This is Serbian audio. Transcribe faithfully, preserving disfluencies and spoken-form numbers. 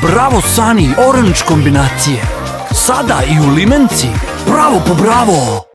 Bravo Sunny Orange kombinacije. Sada i u limenci. Bravo po bravo!